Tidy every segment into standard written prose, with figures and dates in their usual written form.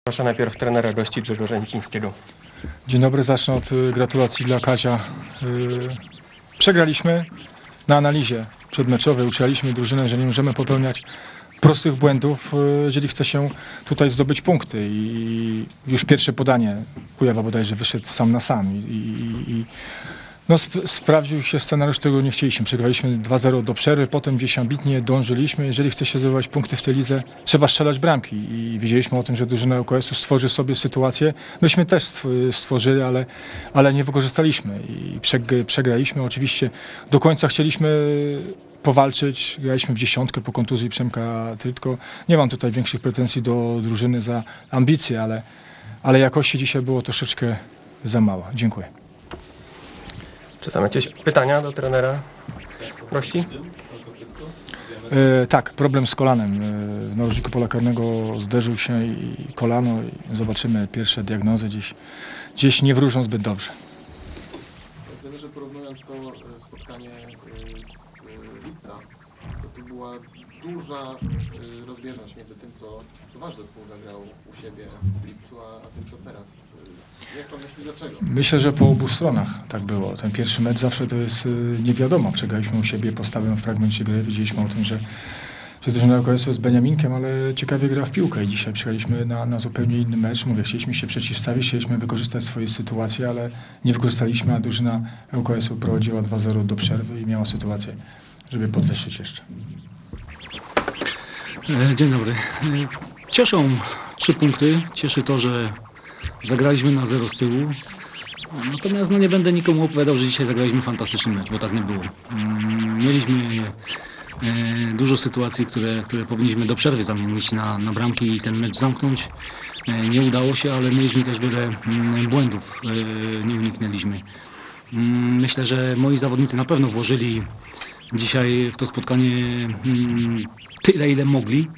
Proszę najpierw trenera gości Grzegorza Nicińskiego. Dzień dobry, zacznę od gratulacji dla Kazia. Przegraliśmy na analizie przedmeczowej, uczyliśmy drużynę, że nie możemy popełniać prostych błędów, jeżeli chce się tutaj zdobyć punkty. I już pierwsze podanie Kujawa bodajże wyszedł sam na sam. No, sprawdził się scenariusz, którego nie chcieliśmy. Przegraliśmy 2-0 do przerwy, potem gdzieś ambitnie dążyliśmy. Jeżeli chce się zdobywać punkty w tej lidze, trzeba strzelać bramki. I wiedzieliśmy o tym, że drużyna ŁKS-u stworzy sobie sytuację. Myśmy też stworzyli, ale nie wykorzystaliśmy. I przegraliśmy. Oczywiście do końca chcieliśmy powalczyć. Graliśmy w dziesiątkę po kontuzji Przemka Trytko. Nie mam tutaj większych pretensji do drużyny za ambicje, ale jakości dzisiaj było troszeczkę za mało. Dziękuję. Czy są jakieś pytania do trenera gości? Tak, problem z kolanem. W narożniku pola karnego zderzył się i kolano. I zobaczymy pierwsze diagnozy. Gdzieś nie wróżą zbyt dobrze. Trenerze, porównując to spotkanie z lipca, to tu była duża rozbieżność między tym, co wasz zespół zagrał u siebie w lipcu, a tym, co teraz. Jak pan myśli, dlaczego? Myślę, że po obu stronach tak było. Ten pierwszy mecz zawsze to jest nie wiadomo. Przegraliśmy u siebie postawę w fragmencie gry. Wiedzieliśmy o tym, że drużyna ŁKS-u jest Beniaminkiem, ale ciekawie gra w piłkę i dzisiaj przyjechaliśmy na zupełnie inny mecz. Mówię, chcieliśmy się przeciwstawić, chcieliśmy wykorzystać swoje sytuacje, ale nie wykorzystaliśmy, a drużyna ŁKS-u prowadziła 2-0 do przerwy i miała sytuację, żeby podwyższyć jeszcze. Dzień dobry. Cieszą 3 punkty. Cieszy to, że zagraliśmy na 0 z tyłu. Natomiast nie będę nikomu opowiadał, że dzisiaj zagraliśmy fantastyczny mecz, bo tak nie było. Mieliśmy dużo sytuacji, które powinniśmy do przerwy zamienić na bramki i ten mecz zamknąć. Nie udało się, ale mieliśmy też wiele błędów. Nie uniknęliśmy. Myślę, że moi zawodnicy na pewno włożyli dzisiaj w to spotkanie tyle, ile mogli.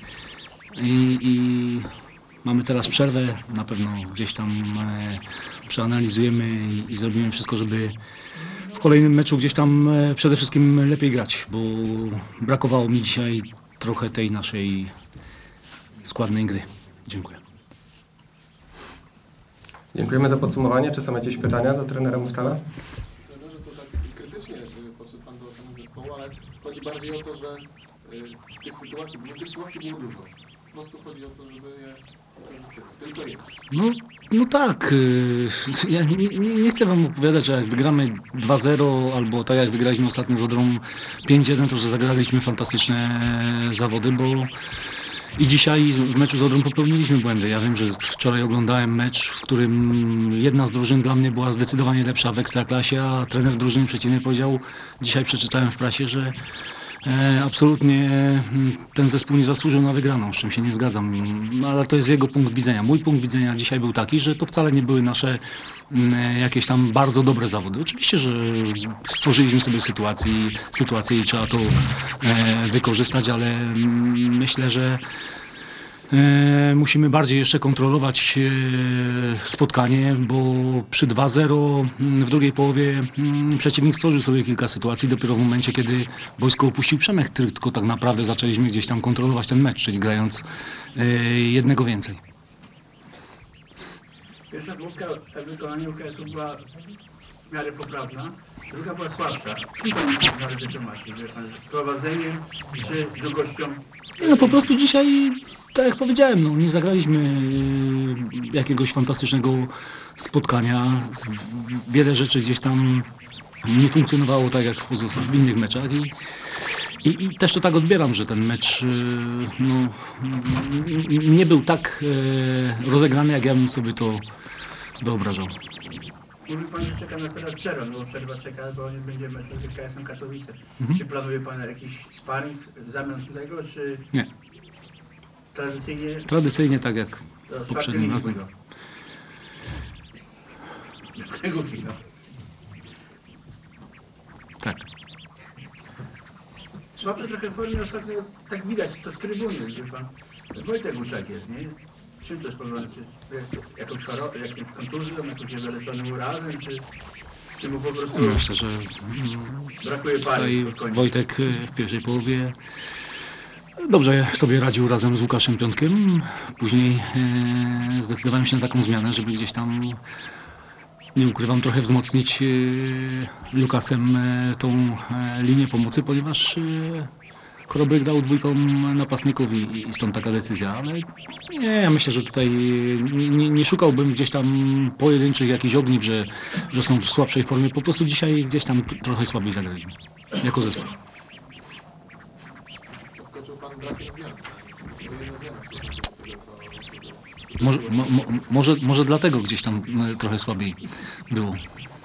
I mamy teraz przerwę, na pewno gdzieś tam przeanalizujemy i zrobimy wszystko, żeby w kolejnym meczu gdzieś tam przede wszystkim lepiej grać, bo brakowało mi dzisiaj trochę tej naszej składnej gry. Dziękuję. Dziękujemy za podsumowanie. Czy są jakieś pytania do trenera Muskala? Trenerze, to tak krytycznie, że podszedł pan do oceny zespołu, ale chodzi bardziej o to, że tych sytuacji było dużo. Po prostu chodzi o to, żeby je wykorzystać. Tylko jest. No tak, ja nie chcę wam opowiadać, że jak wygramy 2-0 albo tak jak wygraliśmy ostatnio z Odrą 5-1, to że zagraliśmy fantastyczne zawody, bo i dzisiaj w meczu z Odrą popełniliśmy błędy. Ja wiem, że wczoraj oglądałem mecz, w którym jedna z drużyn dla mnie była zdecydowanie lepsza w Ekstraklasie, a trener drużyny przeciwnej powiedział, dzisiaj przeczytałem w prasie, że absolutnie ten zespół nie zasłużył na wygraną, z czym się nie zgadzam, ale to jest jego punkt widzenia. Mój punkt widzenia dzisiaj był taki, że to wcale nie były nasze jakieś tam bardzo dobre zawody. Oczywiście, że stworzyliśmy sobie sytuację i trzeba to wykorzystać, ale myślę, że musimy bardziej jeszcze kontrolować spotkanie, bo przy 2-0 w drugiej połowie przeciwnik stworzył sobie kilka sytuacji. Dopiero w momencie, kiedy boisko opuścił Przemek Trytko, tak naprawdę zaczęliśmy gdzieś tam kontrolować ten mecz, czyli grając jednego więcej. Pierwsza połówka w wykonaniu UKS-u była w miarę poprawna, druga była słabsza. Czym pan należy tłumaczyć? Z prowadzeniem czy długością? No po prostu dzisiaj, tak jak powiedziałem, nie zagraliśmy jakiegoś fantastycznego spotkania. Wiele rzeczy gdzieś tam nie funkcjonowało tak jak w innych meczach i też to tak odbieram, że ten mecz nie był tak rozegrany, jak ja bym sobie to wyobrażał. Mówi pan, że czeka nas teraz przerwa, bo przerwa czeka, bo nie będzie meczu z KS-em Katowice. Czy planuje pan jakiś sparring w zamian tego, czy Nie. tradycyjnie? Tradycyjnie tak jak poprzednim razem. Kręgówki, no. Tak. Słabsze trochę formie ostatnio, tak widać, to z trybuny, wie pan. Wojtek Łuczak jest, nie? Czym to jest powiązane? Czy jakąś chorobą, jakimś kontuzją, jakimś niewyleczonym urazem, czy mu po prostu Myślę, że brakuje tutaj pary? Wojtek w pierwszej połowie Dobrze sobie radził razem z Łukaszem Piątkiem. Później zdecydowałem się na taką zmianę, żeby gdzieś tam, nie ukrywam, trochę wzmocnić Lukasem tą linię pomocy, ponieważ Chrobry grał dwójką napastników i stąd taka decyzja, ale nie, ja myślę, że tutaj nie szukałbym gdzieś tam pojedynczych jakichś ogniw, że są w słabszej formie. Po prostu dzisiaj gdzieś tam trochę słabiej zagraliśmy, jako zespół. Zaskoczył Pan brakiem zmian. Tylko jedna zmiana w stosunku do tego, co... Może dlatego gdzieś tam trochę słabiej było.